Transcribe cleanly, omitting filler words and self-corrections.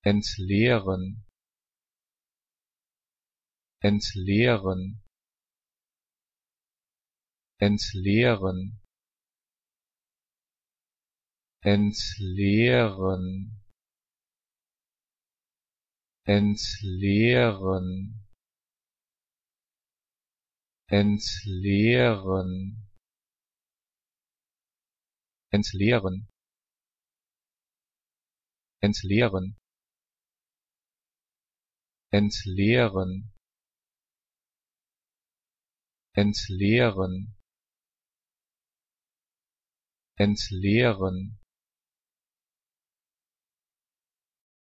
entleeren, entleeren, entleeren, entleeren, entleeren, entleeren, entleeren, entleeren, entleeren, entleeren, entleeren,